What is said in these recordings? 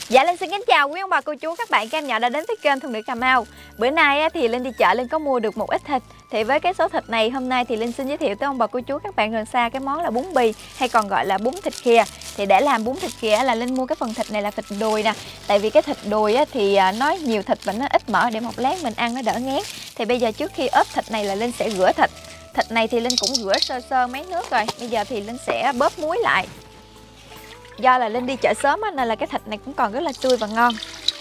Dạ Linh xin kính chào quý ông bà cô chú các bạn nhỏ đã đến với kênh Thuần Nữ Cà Mau. Bữa nay thì Linh đi chợ Linh có mua được một ít thịt. Thì với cái số thịt này hôm nay thì Linh xin giới thiệu tới ông bà cô chú các bạn gần xa cái món là bún bì hay còn gọi là bún thịt khìa. Thì để làm bún thịt khìa là Linh mua cái phần thịt này là thịt đùi nè. Tại vì cái thịt đùi thì nó nhiều thịt và nó ít mỡ để một lát mình ăn nó đỡ ngán. Thì bây giờ trước khi ốp thịt này là Linh sẽ rửa thịt. Thịt này thì Linh cũng rửa sơ sơ mấy nước rồi. Bây giờ thì Linh sẽ bóp muối lại. Do là Linh đi chợ sớm nên là cái thịt này cũng còn rất là tươi và ngon.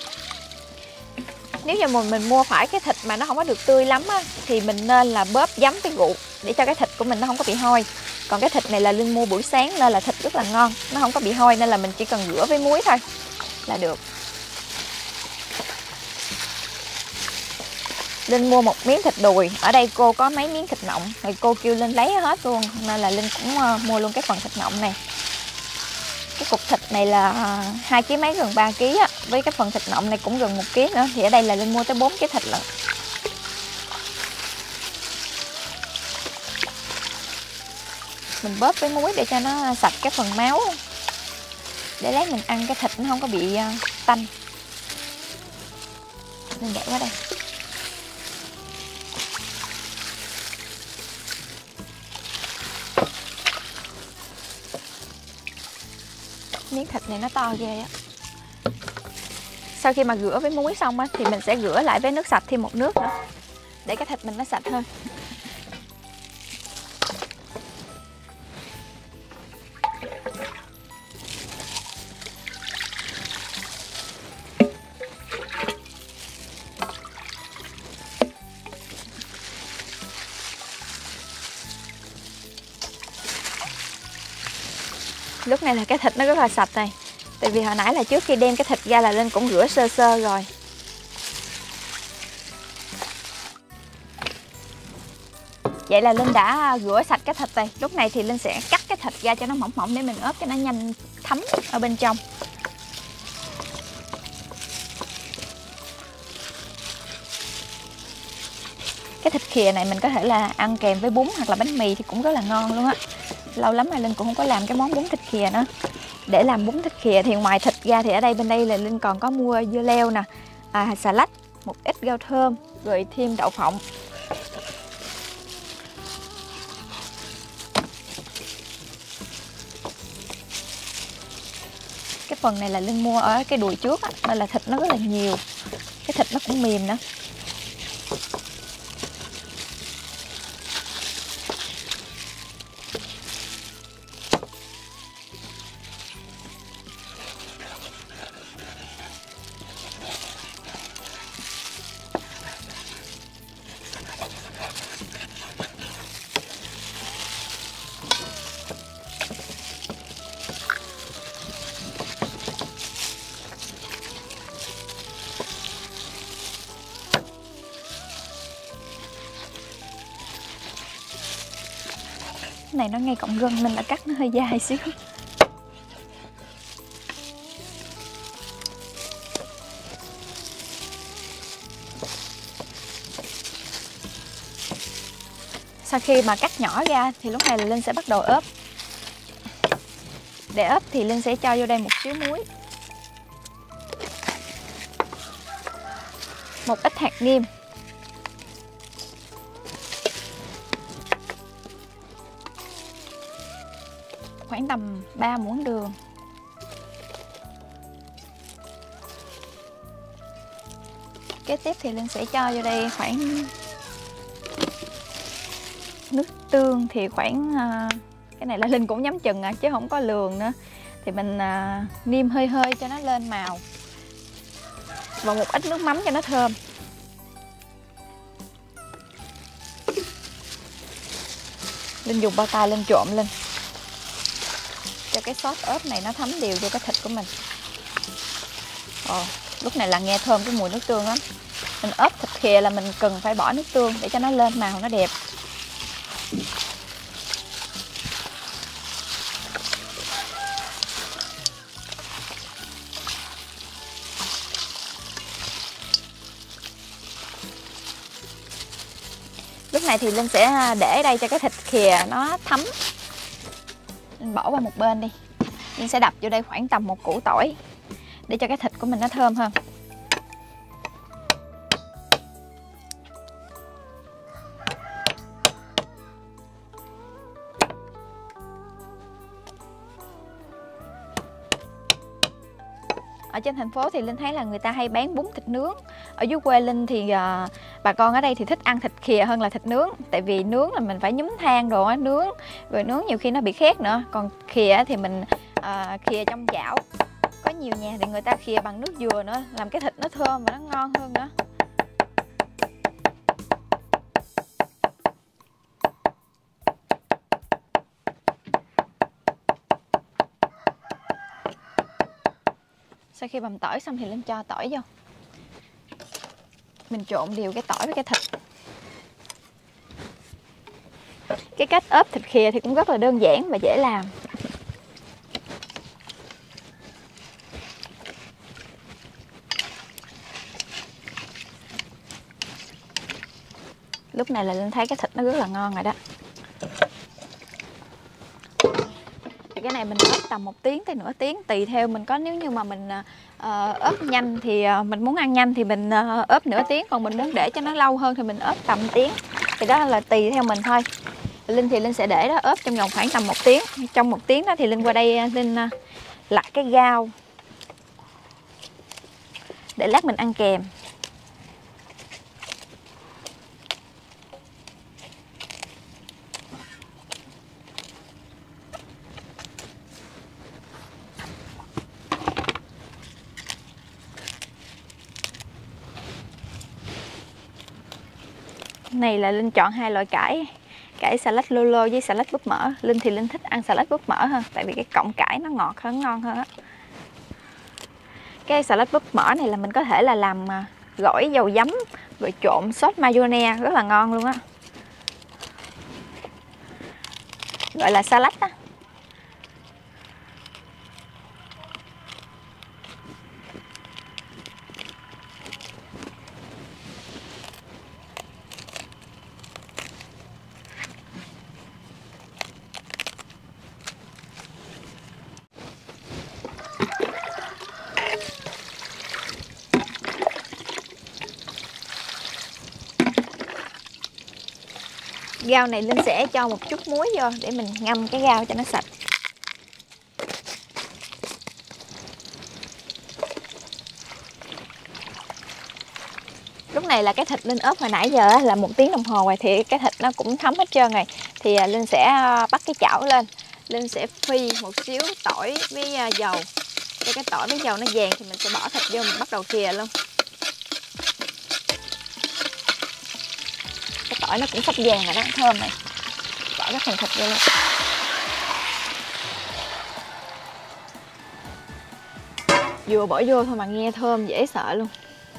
Nếu như mình mua phải cái thịt mà nó không có được tươi lắm thì mình nên là bóp giấm với rượu để cho cái thịt của mình nó không có bị hôi. Còn cái thịt này là Linh mua buổi sáng nên là thịt rất là ngon, nó không có bị hôi nên là mình chỉ cần rửa với muối thôi là được. Linh mua một miếng thịt đùi, ở đây cô có mấy miếng thịt nọng rồi cô kêu Linh lấy hết luôn nên là Linh cũng mua luôn cái phần thịt nọng này. Cái cục thịt này là 2 kg mấy, gần 3 kg á. Với cái phần thịt nọng này cũng gần 1 kg nữa. Thì ở đây là Linh mua tới 4 cái thịt lận. Mình bóp với muối để cho nó sạch cái phần máu, để lát mình ăn cái thịt nó không có bị tanh. Mình để qua đây. Miếng thịt này nó to ghê á. Sau khi mà rửa với muối xong thì mình sẽ rửa lại với nước sạch thêm một nước nữa để cái thịt mình nó sạch hơn. Lúc này là cái thịt nó rất là sạch này. Tại vì hồi nãy là trước khi đem cái thịt ra là Linh cũng rửa sơ sơ rồi. Vậy là Linh đã rửa sạch cái thịt này. Lúc này thì Linh sẽ cắt cái thịt ra cho nó mỏng mỏng để mình ốp cho nó nhanh thấm ở bên trong. Cái thịt khìa này mình có thể là ăn kèm với bún hoặc là bánh mì thì cũng rất là ngon luôn á. Lâu lắm rồi Linh cũng không có làm cái món bún thịt khìa nữa. Để làm bún thịt khìa thì ngoài thịt ra thì ở đây bên đây là Linh còn có mua dưa leo nè, xà lách, một ít rau thơm, rồi thêm đậu phộng. Cái phần này là Linh mua ở cái đùi trước nên là thịt nó rất là nhiều. Cái thịt nó cũng mềm nữa. Này nó ngay cọng gân nên là cắt nó hơi dài xíu. Sau khi mà cắt nhỏ ra thì lúc này là Linh sẽ bắt đầu ốp. Để ốp thì Linh sẽ cho vô đây một xíu muối, một ít hạt nêm, khoảng tầm 3 muỗng đường, kế tiếp thì Linh sẽ cho vô đây khoảng nước tương thì khoảng cái này là Linh cũng nhắm chừng chứ không có lường nữa. Thì mình nêm hơi hơi cho nó lên màu, và một ít nước mắm cho nó thơm. Linh dùng bao tay lên trộn lên cho cái sốt ớt này nó thấm đều vô cái thịt của mình. Lúc này là nghe thơm cái mùi nước tương lắm. Mình ốp thịt khìa là mình cần phải bỏ nước tương để cho nó lên màu nó đẹp. Lúc này thì Linh sẽ để đây cho cái thịt khìa nó thấm. Linh bỏ qua một bên đi. Linh sẽ đập vô đây khoảng tầm 1 củ tỏi. để cho cái thịt của mình nó thơm hơn. Ở trên thành phố thì Linh thấy là người ta hay bán bún thịt nướng. Ở dưới quê Linh thì bà con ở đây thì thích ăn thịt khìa hơn là thịt nướng. Tại vì nướng là mình phải nhúm than đồ á, nướng rồi nướng nhiều khi nó bị khét nữa. Còn khìa thì mình khìa trong chảo. Có nhiều nhà thì người ta khìa bằng nước dừa nữa, làm cái thịt nó thơm và nó ngon hơn nữa. Sau khi bằm tỏi xong thì Linh cho tỏi vô. Mình trộn đều cái tỏi với cái thịt. Cái cách ốp thịt khìa thì cũng rất là đơn giản và dễ làm. Lúc này là Linh thấy cái thịt nó rất là ngon rồi đó. Cái này mình ốp tầm 1 tiếng tới nửa tiếng, tùy theo mình có, nếu như mà mình ốp nhanh thì mình muốn ăn nhanh thì mình ốp nửa tiếng, còn mình muốn để cho nó lâu hơn thì mình ốp tầm tiếng. Thì đó là tùy theo mình thôi. Linh thì Linh sẽ để đó ốp trong vòng khoảng tầm 1 tiếng. Trong 1 tiếng đó thì Linh qua đây Linh lặt cái rau để lát mình ăn kèm. Này là Linh chọn 2 loại cải. Cải xà lách lô với xà lách búp mỡ. Linh thì Linh thích ăn xà lách búp mỡ hơn, tại vì cái cọng cải nó ngọt hơn, ngon hơn á. Cái xà lách búp mỡ này là mình có thể là làm gỏi dầu giấm rồi trộn sốt mayonnaise rất là ngon luôn á. Gọi là salad á. Rau này Linh sẽ cho một chút muối vô để mình ngâm cái rau cho nó sạch. Lúc này là cái thịt Linh ốp hồi nãy giờ là 1 tiếng đồng hồ rồi thì cái thịt nó cũng thấm hết trơn rồi. Thì Linh sẽ bắt cái chảo lên, Linh sẽ phi một xíu tỏi với dầu. Cho cái tỏi với dầu nó vàng thì mình sẽ bỏ thịt vô, mình bắt đầu khìa luôn. Cái tỏi nó cũng sắp vàng rồi đó, thơm này. Bỏ cái phần thịt vô luôn. Vừa bỏ vô thôi mà nghe thơm dễ sợ luôn.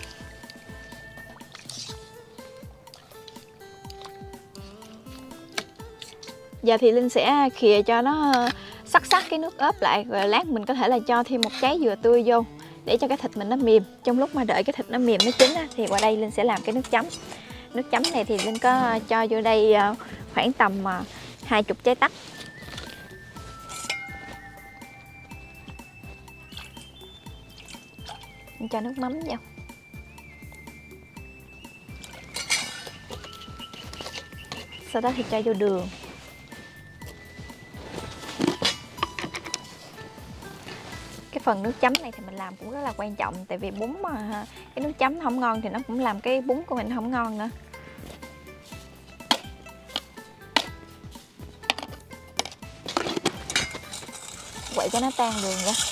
Giờ thì Linh sẽ khìa cho nó sắc sắc cái nước ốp lại. Rồi lát mình có thể là cho thêm một trái dừa tươi vô để cho cái thịt mình nó mềm. Trong lúc mà đợi cái thịt nó mềm nó chín á, thì qua đây Linh sẽ làm cái nước chấm. Nước chấm này thì Linh có cho vô đây khoảng tầm 20 trái tắc. Linh cho nước mắm vô. Sau đó thì cho vô đường. Cái phần nước chấm này thì mình làm cũng rất là quan trọng. Tại vì bún mà cái nước chấm không ngon thì nó cũng làm cái bún của mình không ngon nữa. Quậy cho nó tan đường ra.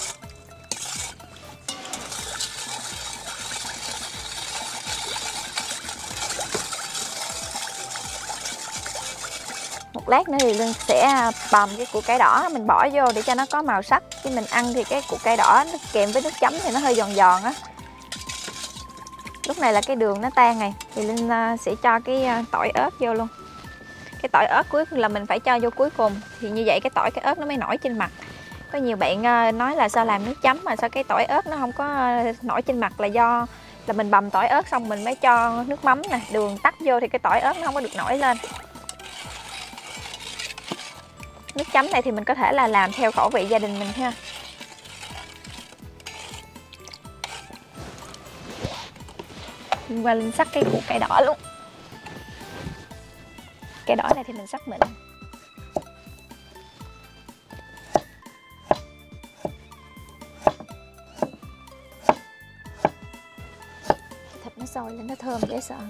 Một lát nữa thì Linh sẽ bằm cái củ cải đỏ mình bỏ vô để cho nó có màu sắc. Khi mình ăn thì cái củ cải đỏ nó kèm với nước chấm thì nó hơi giòn giòn á. Lúc này là cái đường nó tan này thì Linh sẽ cho cái tỏi ớt vô luôn. Cái tỏi ớt cuối là mình phải cho vô cuối cùng, thì như vậy cái tỏi cái ớt nó mới nổi trên mặt. Có nhiều bạn nói là sao làm nước chấm mà sao cái tỏi ớt nó không có nổi trên mặt, là do là mình bằm tỏi ớt xong mình mới cho nước mắm nè, đường tắt vô thì cái tỏi ớt nó không có được nổi lên. Nước chấm này thì mình có thể là làm theo khẩu vị gia đình mình ha. Linh qua Linh sắc cái củ cải đỏ luôn. Cải đỏ này thì mình sắc mịn. Thịt nó sôi lên nó thơm dễ sợ.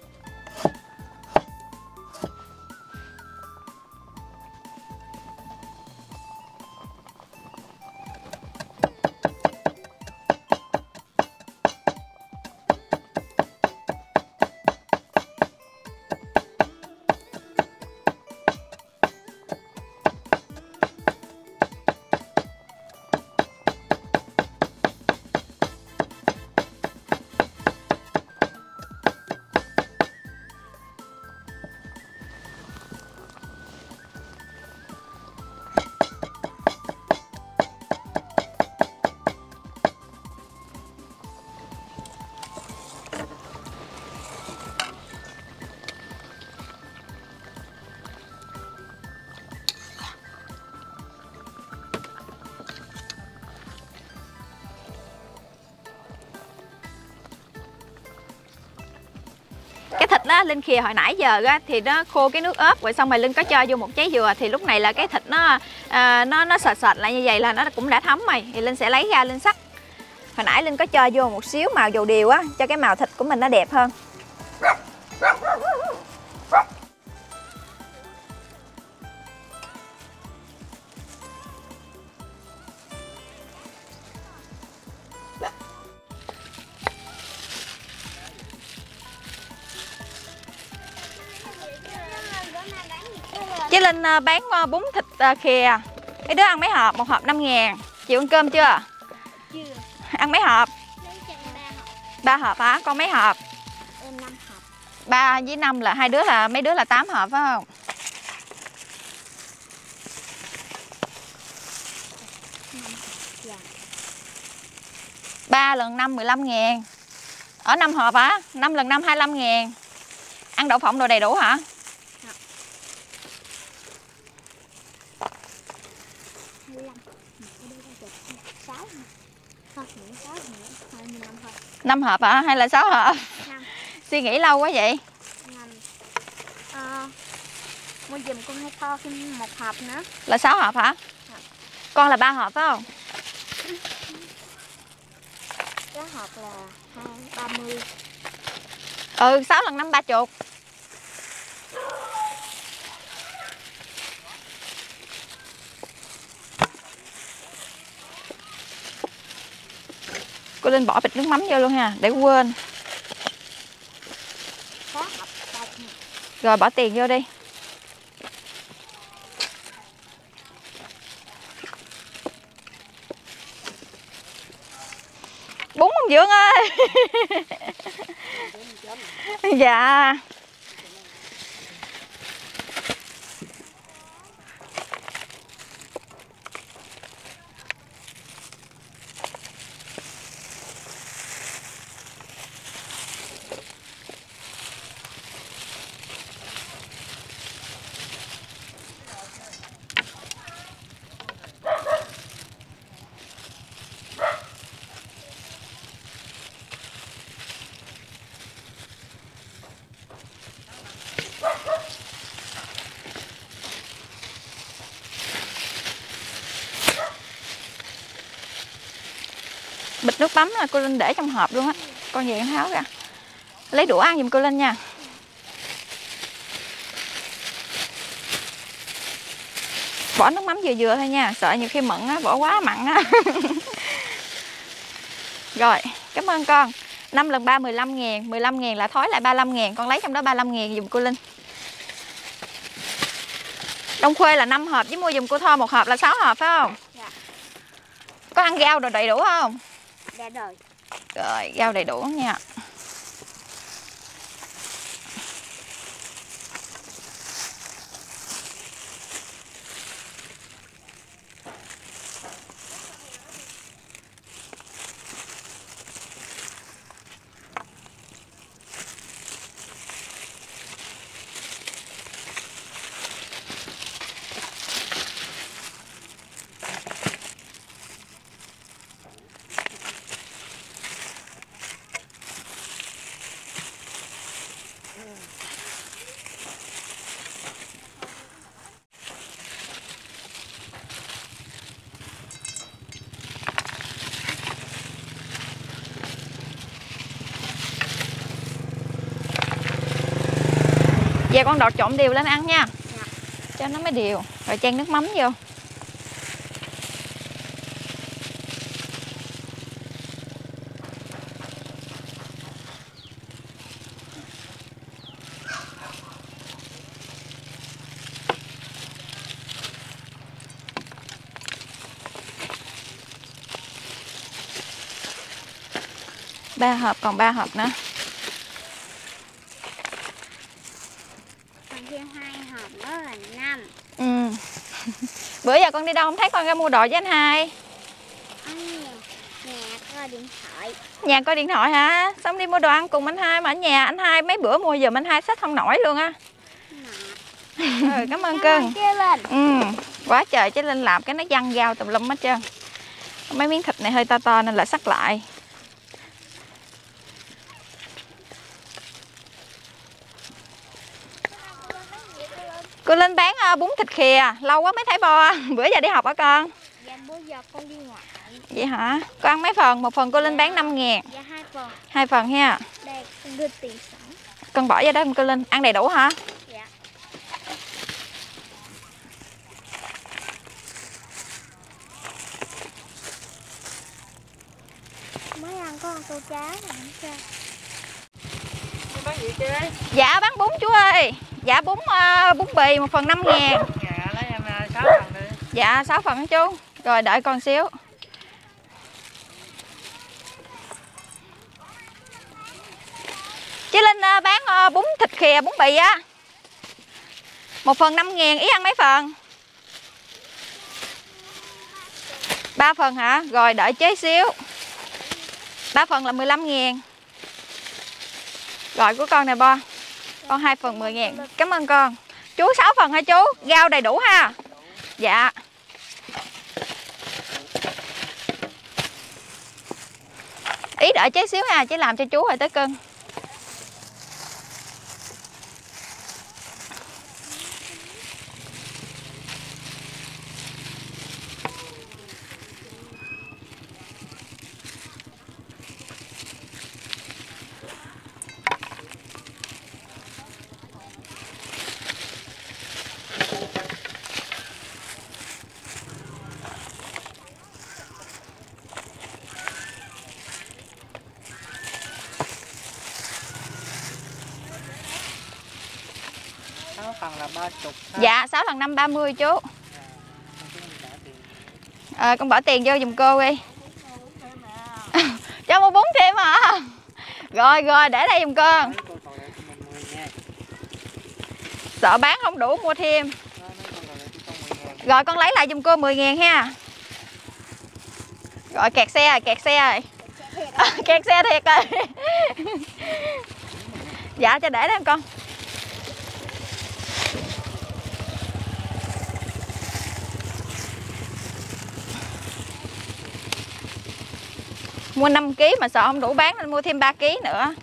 Cái thịt đó Linh khìa hồi nãy giờ á, thì nó khô cái nước ớt rồi xong rồi Linh có cho vô một trái dừa thì lúc này là cái thịt nó sệt sệt lại như vậy là nó cũng đã thấm rồi, thì Linh sẽ lấy ra Linh sắc. Hồi nãy Linh có cho vô một xíu màu dầu điều á cho cái màu thịt của mình nó đẹp hơn. Chứ Linh bán bún thịt khìa. Mấy đứa ăn mấy hộp? Một hộp 5.000. Chịu ăn cơm chưa? Chưa. Ăn mấy hộp? Lấy cho em 3 hộp. 3 hộp hả? Con mấy hộp? Em 5 hộp. 3 với 5 là hai đứa là mấy đứa là 8 hộp phải không? Dạ. 3 lần 5 15.000. Ở 5 hộp hả? 5 lần 5 25.000. Ăn đậu phộng đồ đầy đủ hả? Dạ. 25. 6 thôi, 6 nữa, 25 thôi. 5 hộp hả? Hay là 6 hộp? 5. Suy nghĩ lâu quá vậy. 5. Mua giùm con hay kho thêm 1 hộp nữa. Là 6 hộp hả? Dạ. Con là 3 hộp phải không? Cái hộp là 30. 6 lần 5 30. Cô Linh bỏ bịch nước mắm vô luôn ha, để quên. 6 hộp 30. Rồi bỏ tiền vô đi. Bún ông Dưỡng ơi. Dạ. Bịch nước mắm là cô Linh để trong hộp luôn á. Con về em tháo ra. Lấy đũa ăn giùm cô Linh nha. Bỏ nước mắm vừa vừa thôi nha. Sợ nhiều khi mặn á, bỏ quá mặn á. Rồi, cảm ơn con. 5 lần 3 15.000. 15.000 là thối lại 35.000. Con lấy trong đó 35.000 giùm cô Linh. Đông Khuê là 5 hộp với mua giùm cô Tho 1 hộp là 6 hộp phải không? Dạ. Có ăn rau đồ đầy đủ không? Dạ rồi. Rồi, rau đầy đủ nha. Giờ con đọt trộn đều lên ăn nha. Dạ. Cho nó mới đều. Rồi chan nước mắm vô. Ba hộp, còn 3 hộp nữa. Còn thêm 2 hộp nữa là 5. Ừ. Bữa giờ con đi đâu không thấy con ra mua đồ với anh hai? Nhà có điện thoại. Nhà có điện thoại hả? Xong đi mua đồ ăn cùng anh hai mà ở nhà anh hai mấy bữa mua giùm anh hai xách không nổi luôn á. Ừ, cảm ơn cưng. Ừ, quá trời chứ Linh làm cái nó văng dao tùm lum hết trơn. Mấy miếng thịt này hơi to to nên là xắt lại. Cô Linh bán bún thịt khìa, lâu quá mới thấy bo. Bữa giờ đi học hả con? Dạ bữa giờ con đi ngoài. Vậy hả? Con ăn mấy phần? Một phần cô Linh bán 5.000. Dạ 2 phần. 2 phần ha. Đây con đưa tiền sẵn. Con bỏ vô đó cô Linh, ăn đầy đủ hả? Dạ. Mới ăn có ăn tô cháo mà không sao. Bán gì chứ? Dạ bán bún chú ơi. Dạ bún bì 1 phần 5.000. Dạ lấy em 6 phần đi. Dạ 6 phần chú. Rồi đợi con xíu. Chị Linh bán bún thịt khìa, bún bì á. 1 phần 5.000, ý ăn mấy phần? 3 phần hả? Rồi đợi chế xíu. 3 phần là 15.000. Rồi của con nè bo. Con 2 phần 10.000. Cảm ơn con. Chú 6 phần hả chú? Rau đầy đủ ha? Dạ. Ý đợi chế xíu ha, chứ làm cho chú rồi tới cưng. Phần là 30. Dạ 6 lần 5 30 chú. Con bỏ tiền vô giùm cô đi. Cho mua bún thêm hả? Rồi rồi để đây giùm con. Sợ bán không đủ mua thêm. Rồi con lấy lại giùm cô 10.000 ha. Rồi kẹt xe rồi, kẹt xe rồi. Kẹt xe thiệt rồi. Dạ cho để đó con. Mua 5 kg mà sợ không đủ bán nên mua thêm 3 kg nữa.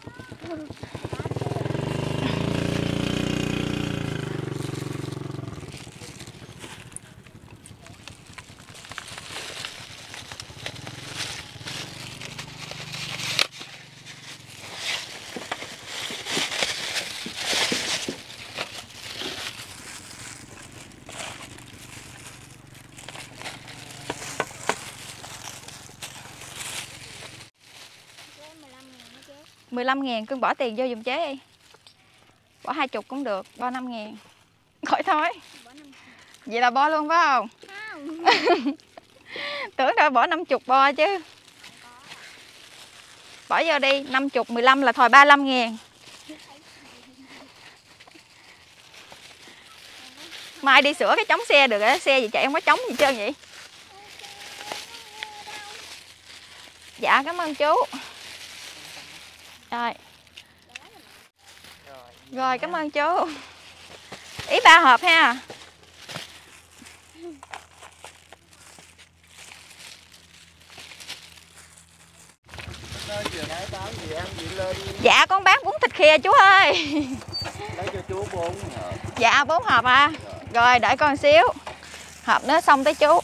Chứ. 15.000 cưng bỏ tiền vô giùm chế đi. Bỏ 20 cũng được, bo 5.000. Khỏi thôi. Vậy là bo luôn phải không? Không. Tưởng đâu bỏ 50 bo chứ. Bỏ vô đi, 50, 15 là thôi 35.000. Mai đi sửa cái chống xe được á, xe gì chạy không có chống gì trơn vậy. Dạ cảm ơn chú. Rồi. Rồi cảm ơn chú. Ý 3 hộp ha. Dạ con bán bún thịt khìa chú ơi. Lấy cho chú 4. Dạ 4 hộp à. Rồi đợi con xíu. Hộp nữa xong tới chú.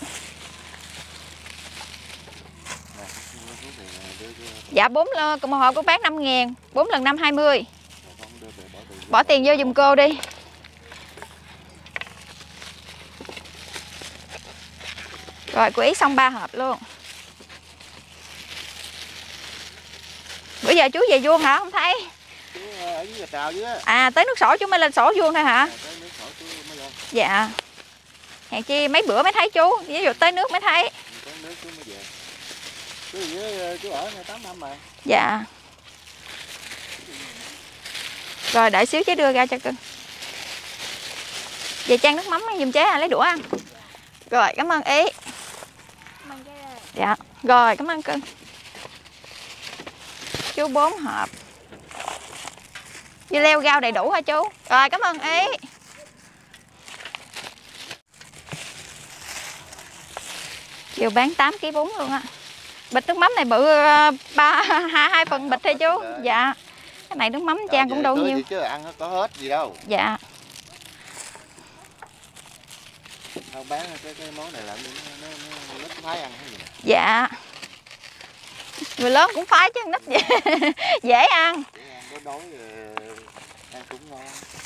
Dạ 4 một hộp cũng bán 5.000. 4 lần 5 20. Bỏ tiền vô giùm cô đi. Rồi cô Ý xong 3 hộp luôn. Bữa giờ chú về vuông hả? Không thấy. Chú ở dưới gà trào dưới á. À tới nước sổ chú mới lên sổ vuông thôi hả? Tới nước sổ chú mới lên. Dạ. Hèn chi mấy bữa mới thấy chú, ví dụ tới nước mới thấy. Tới nước chú mới về. Chú với chú ở 8 năm mà. Dạ. Rồi đợi xíu chế đưa ra cho cưng. Về chan nước mắm giùm chế lấy đũa ăn. Rồi cảm ơn Ý. Dạ. Rồi cảm ơn cưng. Chú 4 hộp. Dưa leo rau đầy đủ hả chú? Rồi cảm ơn Ý. Chiều bán 8 kg bún luôn á. Bịch nước mắm này bự 2 phần bịch thôi chú. Dạ. Cái này nước mắm chan cũng đủ nhiêu. Chứ ăn có hết gì đâu. Dạ. Không bán cái món này làm nó lít phái ăn cái gì. Dạ. Người lớn cũng phái chứ nít dễ ăn. Có đói ăn cũng ngon.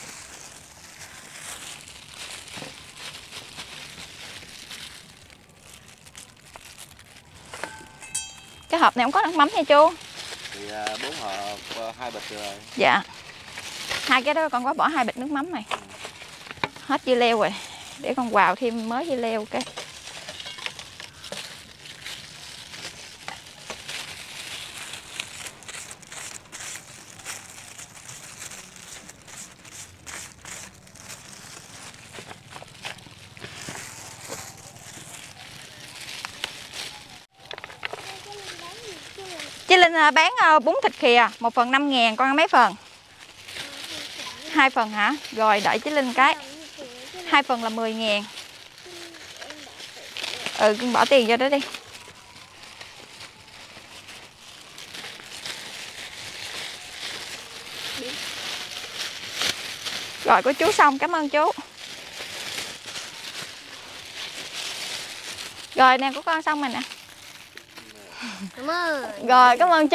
Cái hộp này không có nước mắm nha chú. Thì 4 hộp 2 bịch rồi. Dạ. 2 cái đó con có bỏ 2 bịch nước mắm này. Hết dưa leo rồi. Để con vào thêm mới dưa leo cái. Chị Linh bán bún thịt khìa 1 phần 5.000, con ăn mấy phần? 2 phần hả? Rồi đợi chị Linh cái. 2 phần là 10.000. Ừ, con bỏ tiền vô đó đi. Rồi của chú xong, cảm ơn chú. Rồi nè của con xong rồi nè. Cảm ơn. Rồi cảm ơn chú.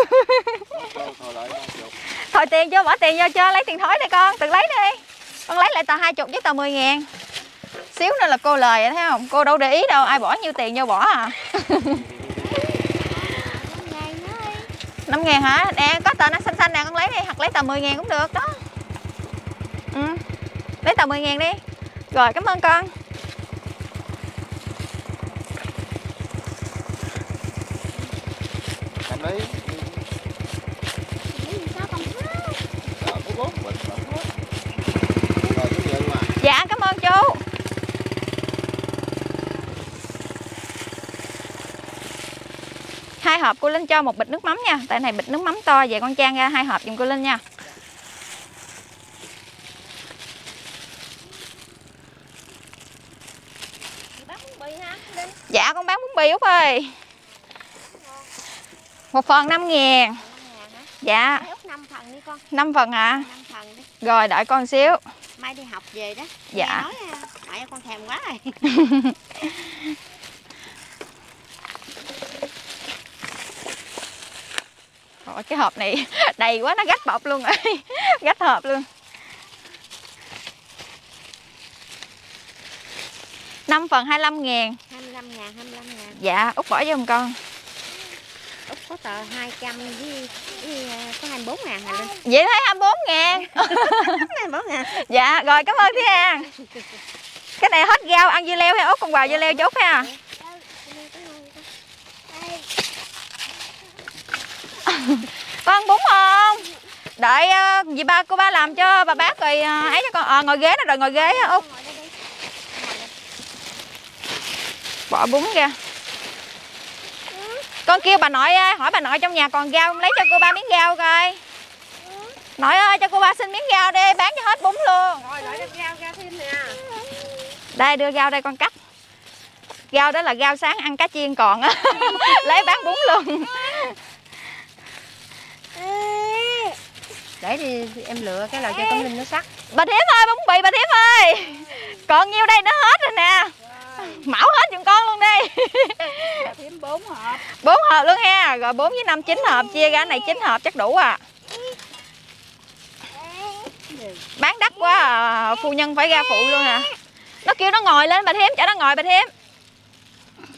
Thôi tiền chưa, bỏ tiền vô cho, lấy tiền thối đây con, tự lấy đi. Con lấy lại tờ 20 với tờ 10.000. Xíu nữa là cô lời thấy không? Cô đâu để ý đâu, ai bỏ nhiêu tiền vô bỏ à. 5.000 hả? Nè có tờ nó xanh xanh nè, con lấy đi, hoặc lấy tờ 10.000 cũng được đó. Ừ. Lấy tờ 10.000 đi. Rồi cảm ơn con. Em lấy. Dạ cảm ơn chú. Hai hộp cô Linh cho 1 bịch nước mắm nha. Tại này bịch nước mắm to, vậy con chan ra 2 hộp giùm cô Linh nha. Dạ con bán bún bì Út ơi. 1 phần 5.000. Dạ. 5 phần đi con. 5 phần hả? 5 phần đi. Rồi đợi con xíu. Mai đi học về đó. Dạ. Nói mẹ con thèm quá rồi. Rồi cái hộp này đầy quá nó gách bọc luôn rồi. Gách hộp luôn. 5 phần 25.000. 25.000. Dạ Út bỏ vô giùm con. Út có tờ 200 với có 24.000 hả Linh? Vậy thấy 24.000. 24.000. Dạ rồi cảm ơn Thúy An. Cái này hết rau ăn dưa leo hay Út, con vào dưa leo chốt ha. Con ăn bún không? Đợi dì ba cô ba làm cho bà bác rồi ấy cho con. Ngồi ghế đó rồi, ngồi ghế Út. Bỏ bún ra. Con kêu bà nội hỏi bà nội trong nhà còn rau không, lấy cho cô ba miếng rau coi. Nội ơi cho cô ba xin miếng rau đi, bán cho hết bún luôn. Rồi lại đem rau ra thêm nè. Đây đưa rau đây con cắt. Rau đó là rau sáng ăn cá chiên còn á. Lấy bán bún luôn. Để đi em lựa cái loại cho con Linh nó sắc. Bà Thiếm ơi, bún bì bà Thiếm ơi. Còn nhiêu đây nó hết rồi nè. Mão hết giùm con luôn đi. Bà Thiếm 4 hộp. 4 hộp luôn ha. Rồi 4 với 5 9 hộp, chia ra này 9 hộp chắc đủ à. Bán đắt quá à, phu nhân phải ra phụ luôn à. Nó kêu nó ngồi lên bà Thiếm, chở nó ngồi bà Thiếm.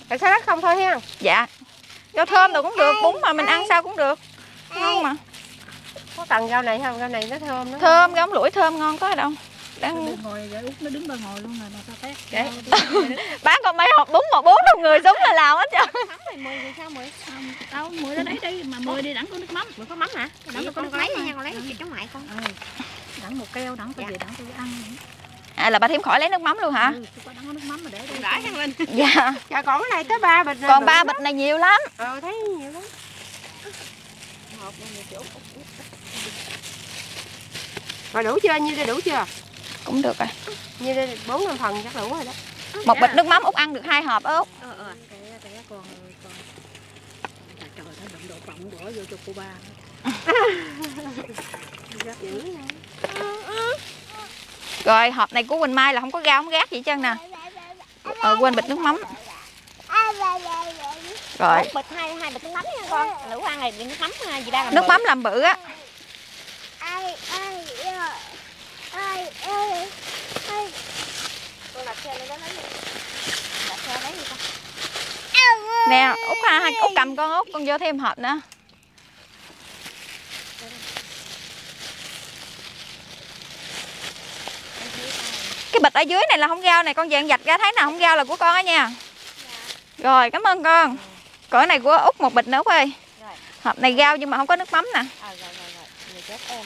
Tại sao đất không thôi ha? Dạ. Rau thơm rồi cũng được, bún mà mình ăn sao cũng được. Ngon mà. Có cần rau này không? Rau này nó thơm nó. Thơm, rau lủi thơm ngon có đâu. Đang ngồi vậy, Út nó đứng bên ngồi luôn rồi mà sao tét. Bán còn mấy hộp bún mà 4-5 người xuống là làm hết trơn. Mắm này 10 thì sao 10? Đâu 10 ra đấy đi mà 10 đi đẳng có nước mắm. 10 có mắm hả? Đặng Con lấy nha, con lấy chống ngoại con. Đẳng một keo đẳng có gì đẳng tôi ăn. À là bà Thiếm khỏi lấy nước mắm luôn hả? Tôi đẳng có nước mắm mà để đây. Rải sang lên. Dạ. Dạ còn cái này tới 3 bịch. Còn 3 bịch này nhiều lắm. Thấy nhiều lắm. Hộp này chỗ. Rồi đủ chưa? Nhiêu đây đủ chưa? Cũng được rồi. Nhiêu đây 4-5 phần chắc đủ rồi đó. Một bịch nước mắm Út ăn được 2 hộp á Út. Cái con trời nó đụng độ cộng bỏ vô cho cô ba. Rồi hộp này của Quỳnh Mai là không có rau không gác gì hết trơn nè. Quên bịch nước mắm. Rồi. Một bịch hai bịch nước mắm nha con. Lũ ăn này nước mắm gì đang làm Nước mắm làm bự á. Con đặt xe lên đó lấy đi. Đặt xe lấy đi con. Nè, Út cầm con vô thêm hộp nữa. Cái bịch ở dưới này là không rau này, con dạng vạch ra thấy nào không rau là của con á nha. Rồi, cảm ơn con. Cỡ này của Út một bịch nữa Út ơi. Hộp này rau nhưng mà không có nước mắm nè. Rồi. Người chết em.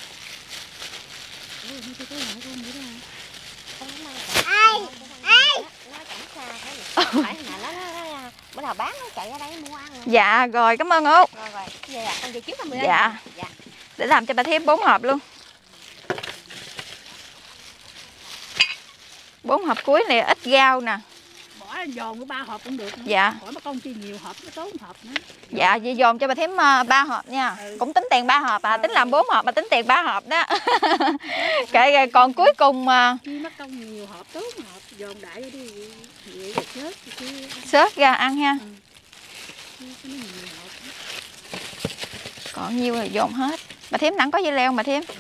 Bữa nào bán nó chạy ra đây mua ăn. Dạ, rồi cảm ơn Út. Rồi, về con về trước con Dạ. Để làm cho bà Thiếm 4 hộp luôn. 4 hộp cuối này ít rau nè. Bỏ giòn của 3 hộp cũng được. Dạ. Bỏ mất công chi nhiều hộp nó tốn hộp nữa. Dạ, vậy dồn cho bà Thiếm 3 hộp nha. Cũng tính tiền 3 hộp à, tính làm 4 hộp mà tính tiền 3 hộp đó. Kệ còn cuối cùng Chi mất công nhiều hộp tốn hộp, dồn đại vô đi vậy là chết chứ. xớt ra ăn ha. Còn nhiêu rồi dồn hết. Bà Thiếm nặng có dưa leo mà Thiếm.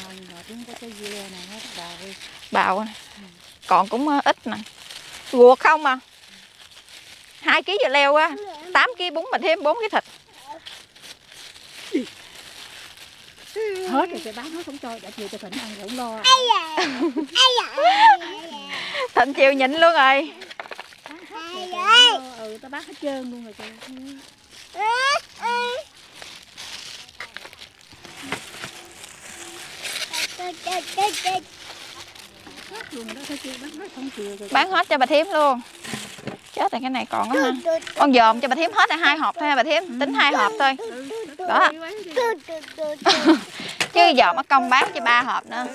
Bào này. Còn cũng ít nè. Ruột không à. 2 kg dưa leo á, 8 kg bún bà Thiếm 4 kg thịt. Hết rồi phải bán hết không cho, đã chiều cho Thịnh ăn rồi không lo. Thịnh chiều nhịn luôn rồi. Tao bán hết trơn luôn rồi kìa. Bán hết cho bà Thiếm luôn. Chết rồi cái này còn á ha. Con dòm cho bà Thiếm hết là 2 hộp thôi ha bà Thiếm, tính 2 hộp thôi. Đó. Chứ dòm mất công bán cho 3 hộp nữa.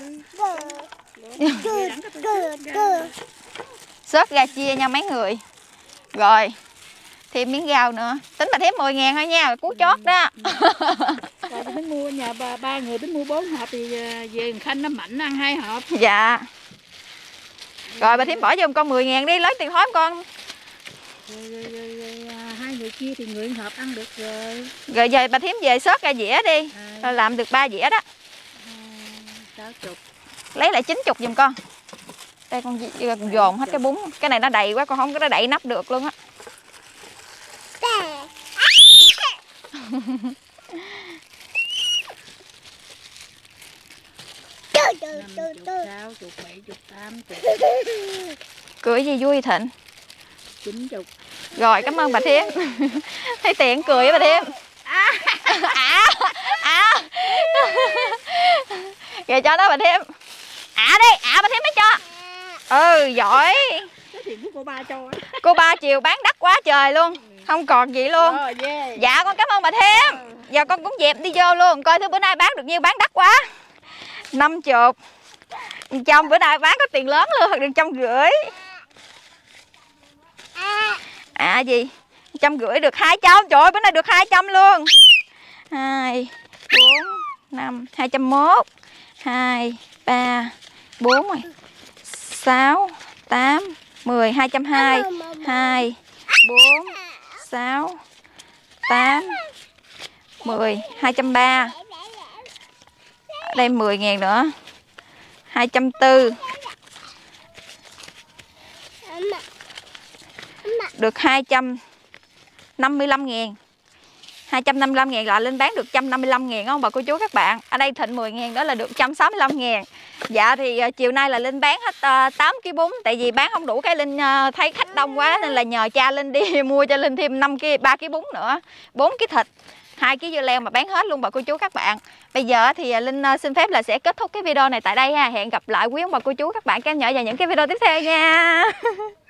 Xớt ra chia nha mấy người. Rồi. Thêm miếng rau nữa. Tính bà Thiếm 10.000 thôi nha, cú chót đó. Rồi tính mua nhà ba người tính mua 4 hộp thì về Khanh nó Mạnh ăn 2 hộp. Dạ. Rồi bà Thiếm bỏ vô con 10.000 đi, lấy tiền thối con. Rồi, 2 người kia thì người hộp ăn được rồi. Rồi giờ bà Thiếm về xớt ra dĩa đi. Rồi làm được 3 dĩa đó. 60. Lấy lại 90 giùm con. Đây con dồn hết cái bún. Cái này nó đầy quá, con không có đậy nắp được luôn á. Cười gì vui Thịnh? 90. Rồi cảm ơn bà Thiếm. Thấy tiền cười á bà Thiếm. Rồi cho đó bà Thiếm. Đi, bà Thiếm mới cho. Giỏi. Cái tiền của cô ba cho. Cô ba chiều bán đắt quá trời luôn. Không còn gì luôn. Dạ con cảm ơn bà Thiếm. Giờ con cũng dẹp đi vô luôn. Coi thử bữa nay bán được nhiêu, bán đắt quá. 50. Trong bữa nay bán có tiền lớn luôn, được 150. Gì? 150 được 200. Trời ơi, bữa nay được 200 luôn. 2, 4, 5, 201. 2, 3, 4 rồi. 6, 8, 10, 220. 2, 4, 6, 8, 10, 230. Đây 10.000 nữa. 240. Được 200. 55.000. 255.000 là Linh bán được 155.000 ông bà cô chú các bạn. Ở đây Thịnh 10.000 đó là được 165.000. Dạ thì chiều nay là Linh bán hết 8 kg bún. Tại vì bán không đủ cái Linh thấy khách đông quá nên là nhờ cha Linh đi mua cho Linh thêm 3 kg bún nữa, 4 kg thịt, 2 kg dưa leo mà bán hết luôn bà cô chú các bạn. Bây giờ thì Linh xin phép là sẽ kết thúc cái video này tại đây ha. Hẹn gặp lại quý ông bà cô chú các bạn các nhỏ vào những cái video tiếp theo nha.